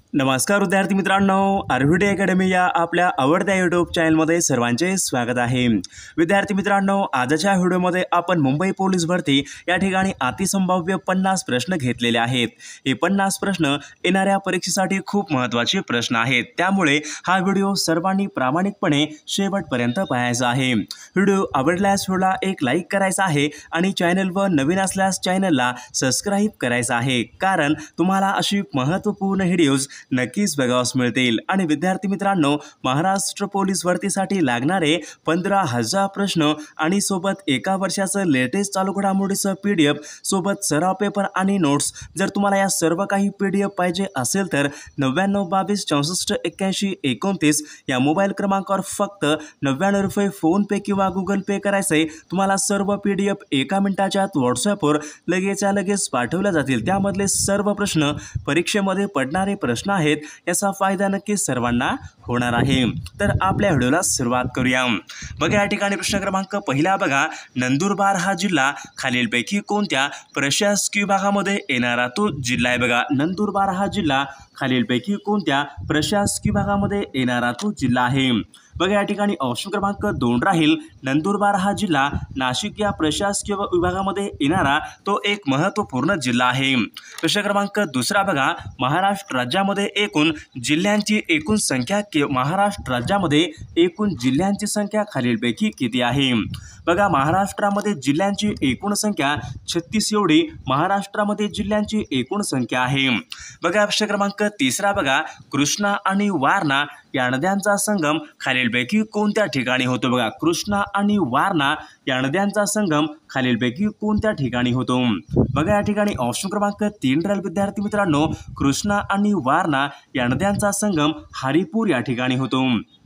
नमस्कार विद्यार्थी मित्रांनो, आरव्हीडी अकॅडमी या आपल्या आवडत्या यूट्यूब चॅनलमध्ये सर्वांचे स्वागत आहे। विद्यार्थी मित्रांनो, आजच्या व्हिडिओमध्ये आपण मुंबई पोलीस भरती या ठिकाणी अतिसंभाव्य 50 प्रश्न घेतलेले आहेत। हे 50 प्रश्न येणाऱ्या परीक्षेसाठी खूप महत्त्वाचे प्रश्न आहेत, त्यामुळे हा व्हिडिओ सर्वांनी प्रामाणिकपणे शेवटपर्यंत पाहायचा आहे। व्हिडिओ आवडल्यास व्हिडिओला एक लाईक करायचा आहे आणि चॅनलवर नवीन असल्यास चॅनलला सबस्क्राइब करायचं आहे, कारण तुम्हाला अशी महत्त्वपूर्ण व्हिडिओज नक्कीच बघावयास मिळतील। आणि विद्यार्थी मित्रांनो, महाराष्ट्र पोलीस भरतीसाठी लागणारे 15,000 प्रश्न आणि सोबत एका वर्षाचं लेटेस्ट चालू घडामोडीचं PDF सोबत सराव पेपर आणि नोट्स, जर तुम्हाला या सर्व काही PDF पाहिजे असेल तर 9922 64 81 29 या मोबाईल क्रमांकावर फक्त 99 रुपये फोन पे किंवा गुगल पे करायचे। तुम्हाला सर्व PDF एका मिनिटाच्या आत व्हॉट्सअपवर लगेच पाठवले जातील। त्यामधले सर्व प्रश्न परीक्षेमध्ये पडणारे प्रश्न आहेत, याचा फायदा नक्कीच सर्वांना होणार आहे। तर आपल्या व्हिडिओला सुरुवात करूया। बघा, या ठिकाणी प्रश्न क्रमांक पहिला बघा, नंदुरबार हा जिल्हा खालीलपैकी कोणत्या प्रशासकीय विभागामध्ये येणारा तो जिल्हा आहे? बघा, नंदुरबार हा जिल्हा खालीलपैकी कोणत्या प्रशासकीय विभागामध्ये येणारा तो जिल्हा आहे? बघा, या ठिकाणी ऑप्शन क्रमांक 2 राहील, नंदुरबार हा जिल्हा नाशिक या प्रशासकीय विभागामध्ये येणारा तो एक महत्त्वपूर्ण जिल्हा आहे। प्रश्न क्रमांक 2 बघा, महाराष्ट्र राज्यामध्ये एकूण जिल्ह्यांची एकूण संख्या महाराष्ट्र राज्यामध्ये एकूण जिल्ह्यांची संख्या खालीलपैकी किती आहे? बघा, महाराष्ट्रामध्ये जिल्ह्यांची एकूण संख्या 36 एवढी महाराष्ट्रामध्ये जिल्ह्यांची एकूण संख्या आहे। बघा, प्रश्न क्रमांक 3 बघा, कृष्णा आणि वारणा या नद्यांचा संगम खालीलपैकी कोणत्या ठिकाणी होतो? बघा, कृष्णा आणि वारणा या नद्यांचा संगम खालीलपैकी कोणत्या ठिकाणी होतो? बघा, या ठिकाणी ऑप्शन क्रमांक 3 राहील विद्यार्थी मित्रांनो, कृष्णा आणि वारणा या नद्यांचा संगम हरिपूर या ठिकाणी होतो।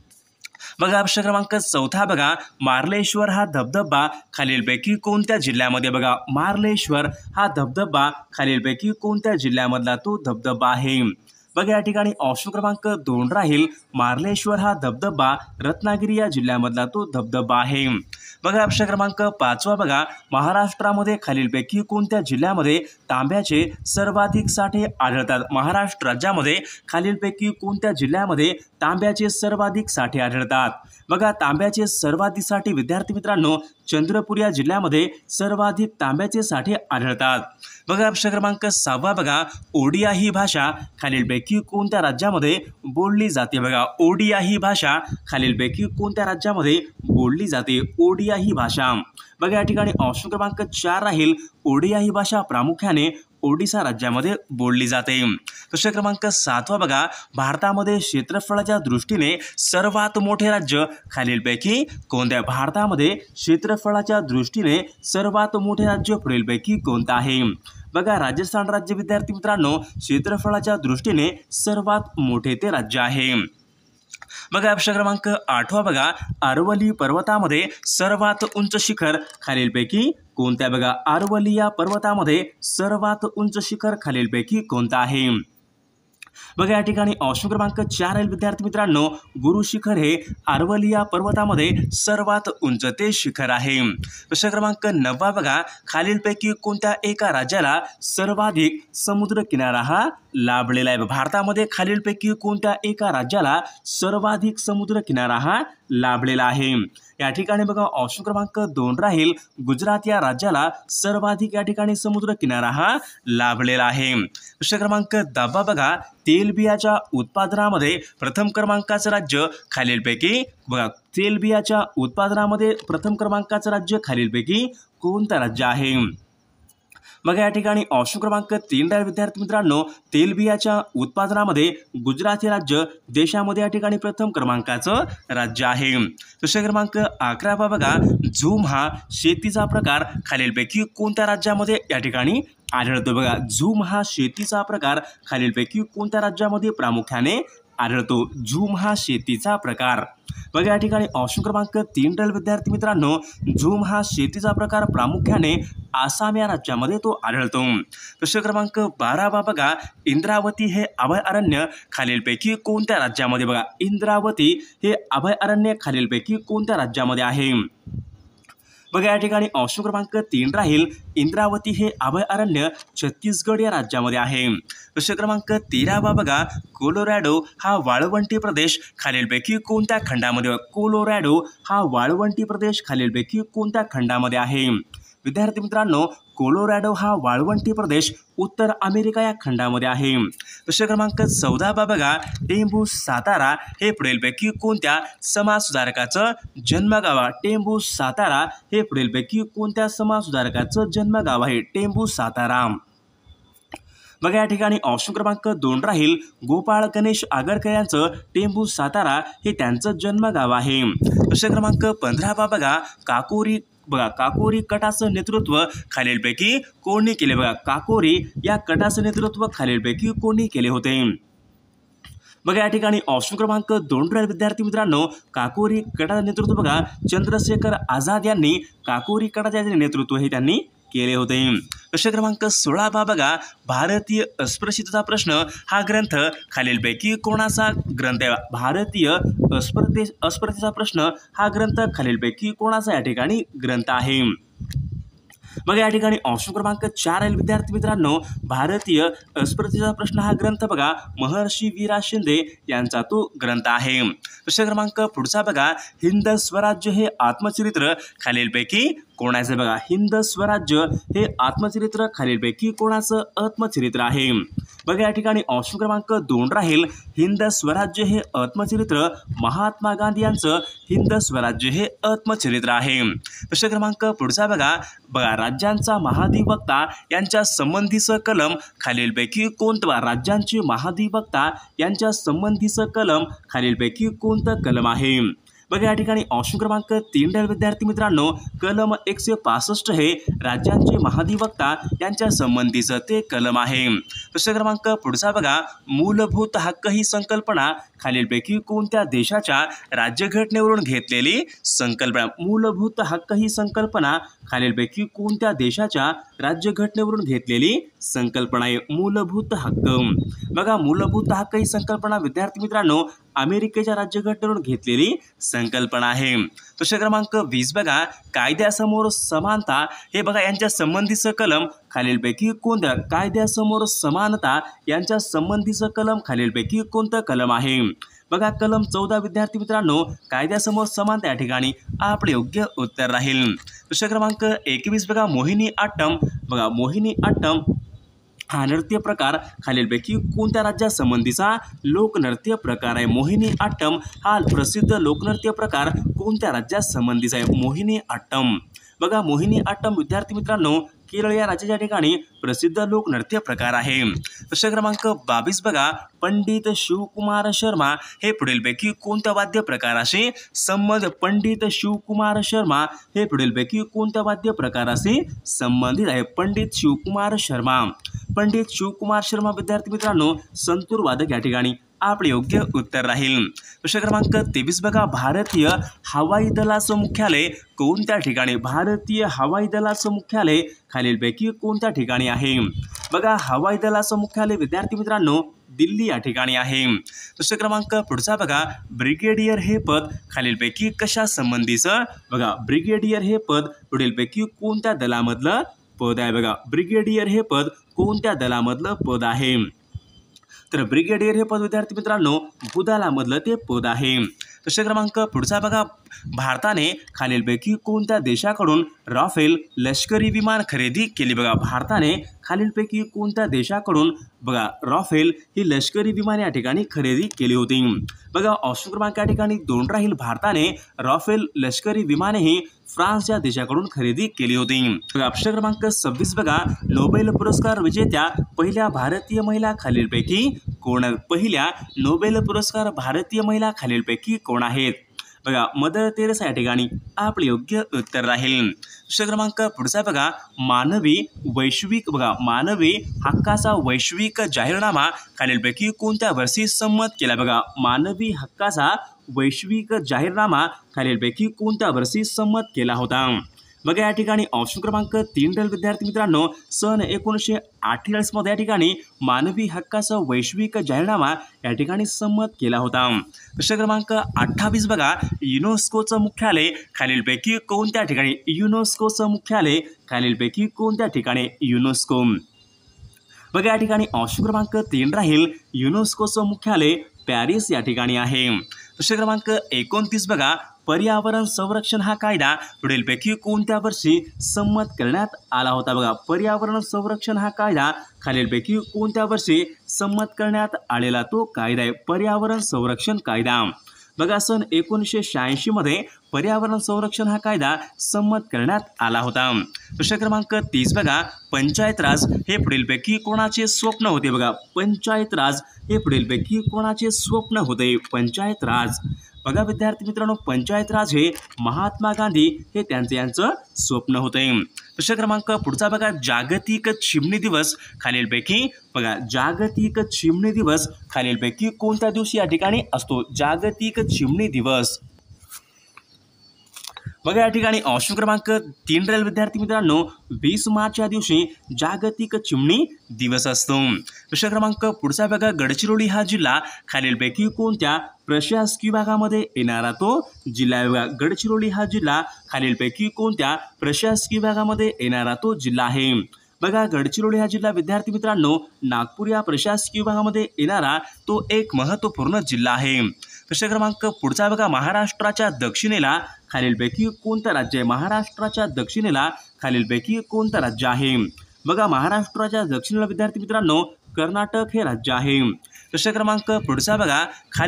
बघा, प्रश्न क्रमांक 4 बघा, मार्लेश्वर हा धबधबा खालीलपैकी कोणत्या जिल्ह्यामध्ये? बघा, मार्लेश्वर हा धबधबा खालीलपैकी कोणत्या जिल्ह्यामधला तो धबधबा आहे? बघा, या ठिकाणी ऑप्शन क्रमांक 2 राहील, मार्लेश्वर हा धबधबा रत्नागिरी या जिल्ह्यामधला तो धबधबा आहे। बघा, प्रश्न क्रमांक 5 बघा, महाराष्ट्रामध्ये खालीलपैकी कोणत्या जिल्ह्यामध्ये तांब्याचे सर्वाधिक साठे आढळतात? महाराष्ट्र राज्यामध्ये खालीलपैकी कोणत्या जिल्ह्यामध्ये तांब्याचे सर्वाधिक साठे आढळतात? बघा, तांब्याचे सर्वाधिक साठे विद्यार्थी मित्रांनो चंद्रपूर या जिल्ह्यामध्ये सर्वाधिक तांब्याचे साठे आढळतात। बघा, प्रश्न क्रमांक 6 बघा, ओडिया ही भाषा खालीलपैकी कोणत्या राज्यामध्ये बोलली जाते? बघा, ओडिया ही भाषा खालीलपैकी कोणत्या राज्यामध्ये बोलली जाते? ओडिया ही भाषा। बघा, या ठिकाणी ऑप्शन क्रमांक 4 राहील, ओडिया ही भाषा प्रामुख्याने ओडिशा राज्यामध्ये बोलली जाते। प्रश्न क्रमांक 7 बघा, भारतामध्ये क्षेत्रफळाच्या दृष्टीने सर्वात मोठे राज्य खालीलपैकी कोणत्या? भारतामध्ये क्षेत्रफळाच्या दृष्टीने सर्वात मोठे राज्य पुढीलपैकी कोणतं आहे? बघा, राजस्थान राज्य विद्यार्थी मित्रांनो क्षेत्रफळाच्या दृष्टीने सर्वात मोठे ते राज्य आहे। बघा, प्रश्न क्रमांक 8 बघा, अरवली पर्वतामध्ये सर्वात उंच शिखर खालीलपैकी कोणत्या? बघा, अरवली या पर्वतामध्ये सर्वात उंच शिखर खालीलपैकी कोणतं आहे? बघा, या ठिकाणी ऑप्शन क्रमांक 4 आहे विद्यार्थी मित्रांनो, गुरु शिखर हे अरवली या पर्वतामध्ये सर्वात उंच ते शिखर आहे। प्रश्न क्रमांक 9 बघा, खालीलपैकी कोणत्या एका राज्याला सर्वाधिक समुद्र किनारा हा लाभलेला आहे? भारतामध्ये खालीलपैकी कोणत्या एका राज्याला सर्वाधिक समुद्र किनारा हा लाभलेला आहे? या ठिकाणी बघा, ऑप्शन क्रमांक 2 राहील, गुजरात या राज्याला सर्वाधिक या ठिकाणी समुद्र किनारा हा लाभलेला आहे। प्रश्न क्रमांक 10 बघा, तेलबियाच्या उत्पादनामध्ये प्रथम क्रमांकाचं राज्य खालीलपैकी बघा, तेलबियाच्या उत्पादनामध्ये प्रथम क्रमांकाचं राज्य खालीलपैकी कोणतं राज्य आहे? बघा, या ठिकाणी ऑप्शन क्रमांक 3 राहील विद्यार्थी मित्रांनो, तेलबियाच्या उत्पादनामध्ये गुजरात हे राज्य देशामध्ये या ठिकाणी प्रथम क्रमांकाचं राज्य आहे। प्रश्न क्रमांक 11 बघा, झूम हा शेतीचा प्रकार खालीलपैकी कोणत्या राज्यामध्ये या ठिकाणी आढळतो? बघा, झूम हा शेतीचा प्रकार खालीलपैकी कोणत्या राज्यामध्ये प्रामुख्याने आढळतो? झूम हा शेतीचा प्रकार। बघा, या ठिकाणी ऑप्शन क्रमांक 3 राहील विद्यार्थी मित्रांनो, झूम हा शेतीचा प्रकार प्रामुख्याने आसाम या राज्यामध्ये तो आढळतो। प्रश्न क्रमांक 12 बघा, इंद्रावती हे अभयारण्य खालीलपैकी कोणत्या राज्यामध्ये? बघा, इंद्रावती हे अभयारण्य खालीलपैकी कोणत्या राज्यामध्ये आहे? बघा या ठिकाणी ऑप्शन क्रमांक 3 राहील इंद्रावती हे अभयारण्य छत्तीसगड या राज्यामध्ये आहे। प्रश्न क्रमांक 13 बघा कोलोरॅडो हा वाळवंटी प्रदेश खालीलपैकी कोणत्या खंडामध्ये कोलोरॅडो हा वाळवंटी प्रदेश खालीलपैकी कोणत्या खंडामध्ये आहे। विद्यार्थी मित्रांनो कोलोरॅडो हा वाळवंटी प्रदेश उत्तर अमेरिका या खंडामध्ये आहे। प्रश्न क्रमांक 14 बघा टेंभू सातारा हे पुढीलपैकी कोणत्या समाजसुधारकाचं जन्मगाव आहे। टेंभू सातारा हे पुढीलपैकी कोणत्या समाजसुधारकाचं जन्मगाव आहे टेंभू सातारा। बघा या ठिकाणी ऑप्शन क्रमांक 2 राहील गोपाळ गणेश आगरकर यांचं टेंभू सातारा हे त्यांचं जन्मगाव आहे। प्रश्न क्रमांक 15 बघा काकोरी कटाचं नेतृत्व खालीलपैकी कोणी केले। बघा काकोरी या कटाचं नेतृत्व खालीलपैकी कोणी केले होते। बघा या ठिकाणी ऑप्शन क्रमांक 2 राहील विद्यार्थी मित्रांनो काकोरी कटाचं नेतृत्व बघा चंद्रशेखर आझाद यांनी काकोरी कटाचे नेतृत्व हे त्यांनी केले होते। प्रश्न क्रमांक 16 बघा भारतीय अस्पृश्यतेचा प्रश्न हा ग्रंथ खालीलपैकी कोणाचा ग्रंथ आहे। भारतीय अस्पृश्यतेचा प्रश्न हा ग्रंथ खालीलपैकी कोणाचा या ठिकाणी ग्रंथ आहे। बघा या ठिकाणी ऑप्शन क्रमांक 4 आहे विद्यार्थी मित्रांनो भारतीय अस्पृश्यतेचा प्रश्न हा ग्रंथ बघा महर्षी वीरा शिंदे यांचा तो ग्रंथ आहे। प्रश्न क्रमांक पुढचा बघा हिंद स्वराज्य हे आत्मचरित्र खालीलपैकी कोणाचे बघा हिंद स्वराज्य हे आत्मचरित्र खालीलपैकी कोणाचं आत्मचरित्र आहे। बघा या ठिकाणी ऑप्शन क्रमांक 2 राहील हिंद स्वराज्य हे आत्मचरित्र महात्मा गांधी यांचं हिंद स्वराज्य हे आत्मचरित्र आहे। प्रश्न क्रमांक पुढचा बघा राज्यांचा महाधिवक्ता यांच्या संबंधीचं कलम खालीलपैकी कोणतं राज्यांचे महाधिवक्ता यांच्या संबंधीचं कलम खालीलपैकी कोणतं कलम आहे। बघा या ठिकाणी ऑप्शन क्रमांक 3 विद्यार्थी मित्रांनो कलम 165 हे राज्यांचे महाधिवक्ता यांच्या संबंधीचं ते कलम आहे। प्रश्न क्रमांक पुढचा बघा मूलभूत हक्क ही संकल्पना खालीलपैकी कोणत्या देशाच्या राज्यघटनेवरून घेतलेली संकल्पना। मूलभूत हक्क ही संकल्पना खालीलपैकी कोणत्या देशाच्या राज्यघटनेवरून घेतलेली संकल्पना आहे मूलभूत हक्क। बघा मूलभूत हक्क ही संकल्पना विद्यार्थी मित्रांनो अमेरिकेच्या राज्यघटनेवरून घेतलेली संकल्पना आहे। प्रश्न क्रमांक 20 बघा कायद्यासमोर समानता हे बघा यांच्या संबंधीचं कलम खालीलपैकी कोणत्या कायद्यासमोर समानता यांच्या संबंधीचं कलम खालीलपैकी कोणतं कलम आहे। बघा कलम 14 विद्यार्थी मित्रांनो कायद्यासमोर समानता या ठिकाणी आपले योग्य उत्तर राहील। प्रश्न क्रमांक 21 बघा मोहिनी अट्टम बघा मोहिनी अट्टम हा नृत्य प्रकार खालीलपैकी कोणत्या राज्यासंबंधीचा लोकनृत्य प्रकार आहे। मोहिनी अट्टम हा प्रसिद्ध लोकनृत्य प्रकार कोणत्या राज्यासंबंधीचा आहे मोहिनी अट्टम। बघा मोहिनी अट्टम विद्यार्थी मित्रांनो केरळ या राज्याच्या ठिकाणी प्रसिद्ध लोकनृत्य प्रकार आहे। प्रश्न क्रमांक 22 बघा पंडित शिवकुमार शर्मा हे पुढीलपैकी कोणत्या वाद्य प्रकाराशी संबंधित पंडित शिवकुमार शर्मा हे पुढीलपैकी कोणत्या वाद्य प्रकाराशी संबंधित आहे पंडित शिवकुमार शर्मा। पंडित शिवकुमार शर्मा विद्यार्थी मित्रांनो संतूर वादक या ठिकाणी आपले योग्य उत्तर राहील। प्रश्न क्रमांक 23 बघा भारतीय हवाई दलाचं मुख्यालय कोणत्या ठिकाणी भारतीय हवाई दलाचं मुख्यालय खालीलपैकी कोणत्या ठिकाणी आहे। बघा हवाई दलाचं मुख्यालय विद्यार्थी मित्रांनो दिल्ली या ठिकाणी आहे। प्रश्न क्रमांक पुढचा बघा ब्रिगेडियर हे पद खालीलपैकी कशा संबंधीचं बघा ब्रिगेडियर हे पद पुढीलपैकी कोणत्या दलामधलं पद आहे। बघा ब्रिगेडियर हे पद कोणत्या दलामधलं पद आहे तर ब्रिगेडियर हे पद विद्यार्थी मित्रांनो भूदलामधलं ते पद आहे। प्रश्न क्रमांक पुढचा बघा भारताने खालीलपैकी कोणत्या देशाकडून राफेल लष्करी विमान खरेदी केली। बघा भारताने खालीलपैकी कोणत्या देशाकडून बघा राफेल ही लष्करी विमान या ठिकाणी खरेदी केली होती। बघा ऑप्शन क्रमांक या ठिकाणी 2 राहील भारताने राफेल लष्करी विमाने ही फ्रान्स या देशाकडून खरेदी केली होती। बघा प्रश्न क्रमांक 26 बघा नोबेल पुरस्कार विजेत्या पहिल्या भारतीय महिला खालीलपैकी कोण पहिल्या नोबेल पुरस्कार भारतीय महिला खालीलपैकी कोण आहेत। बघा मदर तेरेसा या ठिकाणी आपले योग्य उत्तर राहील। प्रश्न क्रमांक पुढचा बघा मानवी हक्काचा वैश्विक जाहीरनामा खालीलपैकी कोणत्या वर्षी संमत केला। बघा मानवी हक्काचा वैश्विक जाहीरनामा खालीलपैकी कोणत्या वर्षी संमत केला होता। बघा या ठिकाणी ऑप्शन क्रमांक 3 राहील विद्यार्थी मित्रांनो, सन 1948 मध्ये या ठिकाणी मानवी हक्काचा वैश्विक जाहीरनामा या ठिकाणी संमत केला होता। प्रश्न क्रमांक 28 बघा, युनेस्कोचं मुख्यालय खालीलपैकी कोणत्या ठिकाणी? युनेस्कोचं मुख्यालय खालीलपैकी कोणत्या ठिकाणी? युनेस्को। बघा या ठिकाणी ऑप्शन क्रमांक 3 राहील, युनेस्कोचं मुख्यालय पॅरिस या ठिकाणी आहे। प्रश्न क्रमांक 29 बघा, पर्यावरण संरक्षण हा कायदा पुढीलपैकी कोणत्या वर्षी संमत करण्यात आला होता? बघा पर्यावरण संरक्षण हा कायदा खालीलपैकी कोणत्या वर्षी संमत करण्यात आलेला तो कायदा आहे? पर्यावरण संरक्षण कायदा। बघा सन 1986 मध्ये पर्यावरण संरक्षण हा कायदा संमत करण्यात आला होता। प्रश्न क्रमांक 30 बघा, पंचायत राज हे पुढीलपैकी कोणाचे स्वप्न होते? बघा पंचायत राज हे पुढीलपैकी कोणाचे स्वप्न होते? पंचायत राज। बघा विद्यार्थी मित्रांनो, पंचायत राज हे महात्मा गांधी हे यांचं स्वप्न होते। प्रश्न क्रमांक पुढचा बघा, जागतिक चिमणी दिवस खालीलपैकी बघा जागतिक चिमणी दिवस खालीलपैकी कोणत्या दिवशी या ठिकाणी असतो? जागतिक चिमणी दिवस। बघा या ठिकाणी ऑप्शन क्रमांक 3 राहील विद्यार्थी मित्रांनो, 20 मार्च या दिवशी जागतिक चिमणी दिवस असतो। प्रश्न क्रमांक पुढचा बघा, गडचिरोली हा जिल्हा खालीलपैकी कोणत्या प्रशासकीय विभागामध्ये येणारा तो जिल्हा आहे? बघा गडचिरोली हा जिल्हा खालीलपैकी कोणत्या प्रशासकीय विभागामध्ये येणारा तो जिल्हा आहे? बघा गडचिरोली हा जिल्हा विद्यार्थी मित्रांनो, नागपूर या प्रशासकीय विभागामध्ये येणारा तो एक महत्त्वपूर्ण जिल्हा आहे। प्रश्न क्रमांक पुढचा बघा, महाराष्ट्राच्या दक्षिणेला खालीलपैकी कोणतं राज्य आहे? महाराष्ट्राच्या दक्षिणेला खालीलपैकी कोणतं राज्य आहे? बघा महाराष्ट्राच्या दक्षिणेला विद्यार्थी मित्रांनो, कर्नाटक हे राज्य आहे। प्रश्न क्रमांक पुढचा बघा,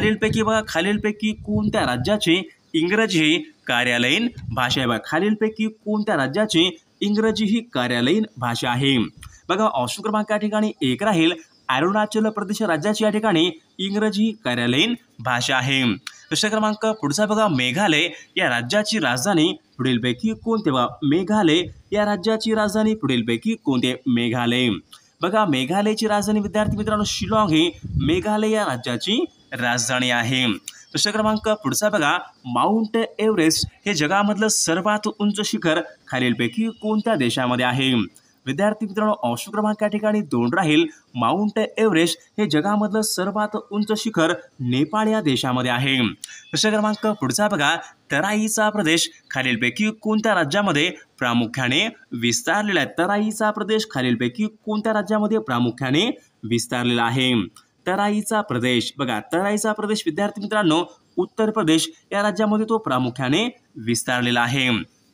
खालीलपैकी कोणत्या राज्याची इंग्रजी ही कार्यालयीन भाषा आहे? बघा खालीलपैकी कोणत्या राज्याची इंग्रजी ही कार्यालयीन भाषा आहे? बघा ऑप्शन क्रमांक या ठिकाणी 1 राहील, अरुणाचल प्रदेश राज्याची या ठिकाणी इंग्रजी कार्यालयीन भाषा आहे। प्रश्न क्रमांक पुढचा बघा, मेघालय या राज्याची राजधानी पुढीलपैकी कोणते? बघा मेघालय या राज्याची राजधानी पुढीलपैकी कोणते? मेघालय। बघा मेघालयची राजधानी विद्यार्थी मित्रांनो शिलाँग ही मेघालय या राज्याची राजधानी आहे। प्रश्न क्रमांक पुढचा बघा, माउंट एव्हरेस्ट हे जगामधलं सर्वात उंच शिखर खालीलपैकी कोणत्या देशामध्ये आहे? विद्यार्थी मित्रांनो ऑप्शन क्रमांक या ठिकाणी 2 राहील, माउंट एव्हरेस्ट हे जगामधलं सर्वात उंच शिखर नेपाळ या देशामध्ये आहे। प्रश्न क्रमांक पुढचा बघा, तराईचा प्रदेश खालीलपैकी कोणत्या राज्यामध्ये प्रामुख्याने विस्तारलेला आहे? तराईचा प्रदेश खालीलपैकी कोणत्या राज्यामध्ये प्रामुख्याने विस्तारलेला आहे? तराईचा प्रदेश। बघा तराईचा प्रदेश विद्यार्थी मित्रांनो उत्तर प्रदेश या राज्यामध्ये तो प्रामुख्याने विस्तारलेला आहे।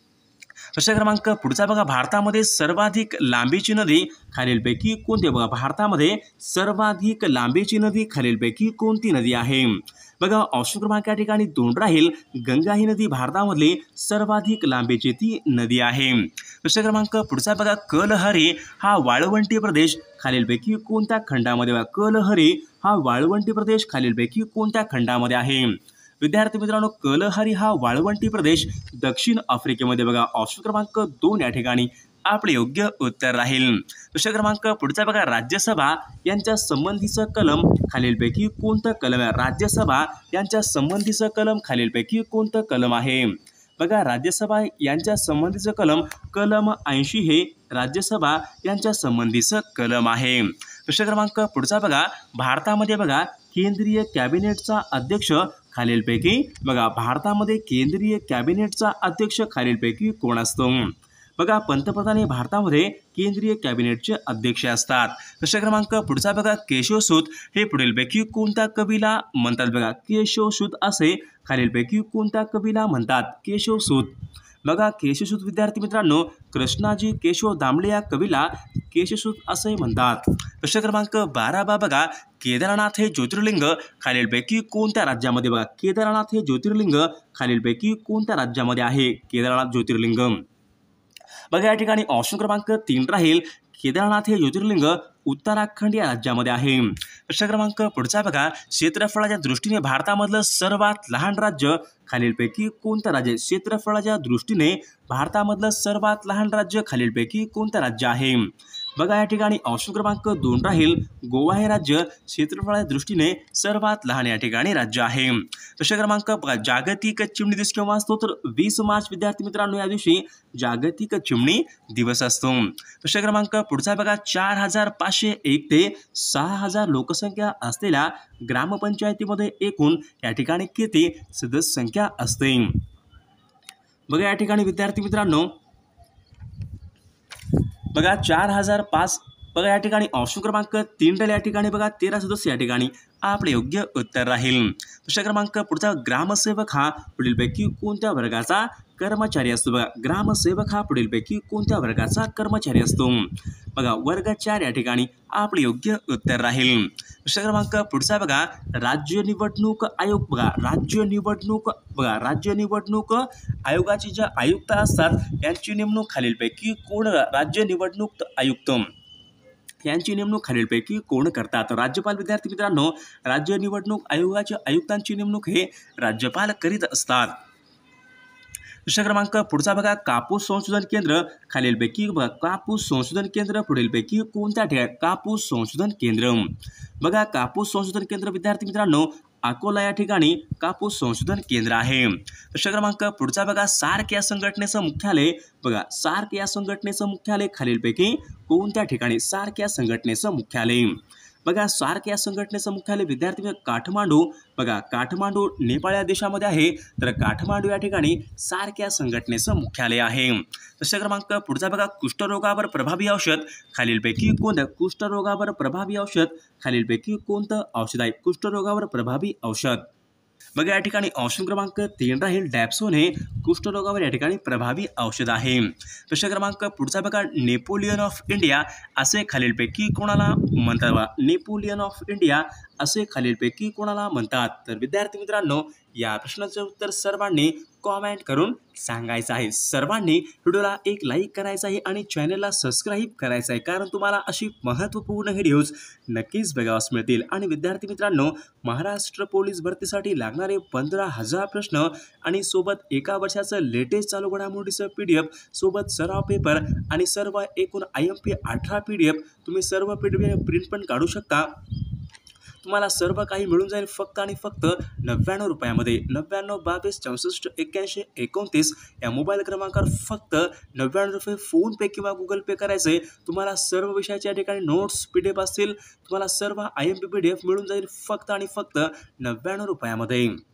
प्रश्न क्रमांक पुढचा बघा, भारतामध्ये सर्वाधिक लांबीची नदी खालीलपैकी कोणती? बघा भारतामध्ये सर्वाधिक लांबीची नदी खालीलपैकी कोणती नदी आहे? बघा ऑप्शन क्रमांक या ठिकाणी 2 राहील, गंगा ही नदी भारतामधली सर्वाधिक लांबीची ती नदी आहे। प्रश्न क्रमांक पुढचा बघा, कलहरी हा वाळवंटी प्रदेश खालीलपैकी कोणत्या खंडामध्ये? बघा कलहरी हा वाळवंटी प्रदेश खालीलपैकी कोणत्या खंडामध्ये आहे? विद्यार्थी मित्रांनो कलहरी हा वाळवंटी प्रदेश दक्षिण आफ्रिकेमध्ये। बघा ऑप्शन क्रमांक 2 या ठिकाणी आपले योग्य उत्तर राहील। प्रश्न क्रमांक पुढचा बघा, राज्यसभा यांच्या संबंधीचं कलम खालीलपैकी कोणतं कलम आहे? राज्यसभा यांच्या संबंधीचं कलम खालीलपैकी कोणतं कलम आहे? बघा राज्यसभा यांच्या संबंधीचं कलम 80 हे राज्यसभा यांच्या संबंधीचं कलम आहे। प्रश्न क्रमांक पुढचा बघा, भारतामध्ये बघा केंद्रीय कॅबिनेटचा अध्यक्ष खालीलपैकी बघा भारतामध्ये केंद्रीय कॅबिनेटचा अध्यक्ष खालीलपैकी कोण असतो? बघा पंतप्रधान हे भारतामध्ये केंद्रीय कॅबिनेटचे अध्यक्ष असतात। प्रश्न क्रमांक पुढचा बघा, केशवसूत हे पुढीलपैकी कोणत्या कवीला म्हणतात? बघा केशवसूत असे खालीलपैकी कोणत्या कवीला म्हणतात? केशवसूत। बघा केशवसूत विद्यार्थी मित्रांनो कृष्णाजी केशव दामले या कवीला केशवसूत असे म्हणतात। प्रश्न क्रमांक 12 बघा, केदारनाथ हे ज्योतिर्लिंग खालीलपैकी कोणत्या राज्यामध्ये? बघा केदारनाथ हे ज्योतिर्लिंग खालीलपैकी कोणत्या राज्यामध्ये आहे? केदारनाथ ज्योतिर्लिंग। बघा या ठिकाणी ऑप्शन क्रमांक 3 राहील, केदारनाथ हे ज्योतिर्लिंग उत्तराखंड या राज्यामध्ये आहे। प्रश्न क्रमांक पुढचा बघा, क्षेत्रफळाच्या दृष्टीने भारतामधलं सर्वात लहान राज्य खालीलपैकी कोणतं राज्य? क्षेत्रफळाच्या दृष्टीने भारतामधलं सर्वात लहान राज्य खालीलपैकी कोणतं राज्य आहे? बघा या ठिकाणी ऑप्शन क्रमांक 2 राहील गोवा हे राज्य क्षेत्रफळाच्या दृष्टीने सर्वात लहान या ठिकाणी राज्य आहे। प्रश्न क्रमांक बघा जागतिक चिमणी दिवस केव्हा असतो तर 20 मार्च विद्यार्थी मित्रांनो या दिवशी जागतिक चिमणी दिवस असतो। प्रश्न क्रमांक पुढचा बघा 4501 ते 6000 लोकसंख्या असलेल्या ग्रामपंचायतीमध्ये एकूण या ठिकाणी किती सदस्य संख्या असते। बघा या ठिकाणी विद्यार्थी मित्रांनो बघा 4005 बघा या ठिकाणी ऑप्शन क्रमांक 3 राहील या ठिकाणी बघा 13 सदस्य या ठिकाणी आपले योग्य उत्तर राहील। प्रश्न क्रमांक पुढचा ग्रामसेवक हा पुढीलपैकी कोणत्या वर्गाचा कर्मचारी असतो। बघा ग्रामसेवक हा पुढीलपैकी कोणत्या वर्गाचा कर्मचारी असतो। बघा वर्ग 4 या ठिकाणी आपले योग्य उत्तर राहील। प्रश्न क्रमांक पुढचा बघा राज्य निवडणूक आयोग बघा राज्य निवडणूक आयोगाचे जे आयुक्त असतात यांची नेमणूक खालीलपैकी कोण राज्य निवडणूक आयुक्त यांची नेमणूक खालीलपैकी कोण करतात। राज्यपाल विद्यार्थी मित्रांनो राज्य निवडणूक आयोगाच्या आयुक्तांची नेमणूक हे राज्यपाल करीत असतात। प्रश्न क्रमांक पुढचा बघा कापूस संशोधन केंद्र खालीलपैकी बघा कापूस संशोधन केंद्र पुढीलपैकी कोणत्या ठिकाणी कापूस संशोधन केंद्र बघा कापूस संशोधन केंद्र विद्यार्थी मित्रांनो अकोला या ठिकाणी कापूस संशोधन केंद्र आहे। प्रश्न क्रमांक पुढचा बघा सार्क या संघटनेचं मुख्यालय बघा सार्क या संघटनेचं मुख्यालय खालीलपैकी कोणत्या ठिकाणी सार्क या संघटनेचं मुख्यालय बघा सार्क या संघटनेचं मुख्यालय विद्यार्थी काठमांडू बघा काठमांडू नेपाळ या देशामध्ये आहे तर काठमांडू या ठिकाणी सार्क या संघटनेचं मुख्यालय आहे। प्रश्न क्रमांक पुढचा बघा कुष्ठरोगावर प्रभावी औषध खालीलपैकी कोणतं कुष्ठरोगावर प्रभावी औषध खालीलपैकी कोणतं औषध आहे कुष्ठरोगावर प्रभावी औषध बघा या ठिकाणी ऑप्शन क्रमांक 3 राहील डॅप्सोन हे कुष्ठरोगावर या ठिकाणी प्रभावी औषध आहे। प्रश्न क्रमांक पुढचा बघा नेपोलियन ऑफ इंडिया असे खालीलपैकी कोणाला म्हणतात नेपोलियन ऑफ इंडिया असे खालीलपैकी कोणाला म्हणतात। तर विद्यार्थी मित्रांनो या प्रश्नाचं उत्तर सर्वांनी कॉमेंट करून सांगायचं आहे। सर्वांनी व्हिडिओला एक लाईक करायचं आहे आणि चॅनलला सबस्क्राईब करायचं आहे कारण तुम्हाला अशी महत्त्वपूर्ण व्हिडिओज नक्कीच बघावास मिळतील। आणि विद्यार्थी मित्रांनो महाराष्ट्र पोलीस भरतीसाठी लागणारे 15,000 प्रश्न आणि सोबत एका वर्षाचं लेटेस्ट चालू घडामोडीचं PDF सोबत सराव पेपर आणि सर्व एकूण IMP 18 PDF तुम्ही सर्व PDF प्रिंट पण काढू शकता। तुम्हाला सर्व काही मिळून जाईल फक्त आणि फक्त 99 रुपयामध्ये 99 22 64 81 29 या मोबाईल क्रमांकावर फक्त 99 रुपये फोन पे किंवा गुगल पे करायचे। तुम्हाला सर्व विषयाच्या या ठिकाणी नोट्स PDF असतील तुम्हाला सर्व IMP PDF मिळून जाईल फक्त आणि फक्त 99 रुपयामध्ये।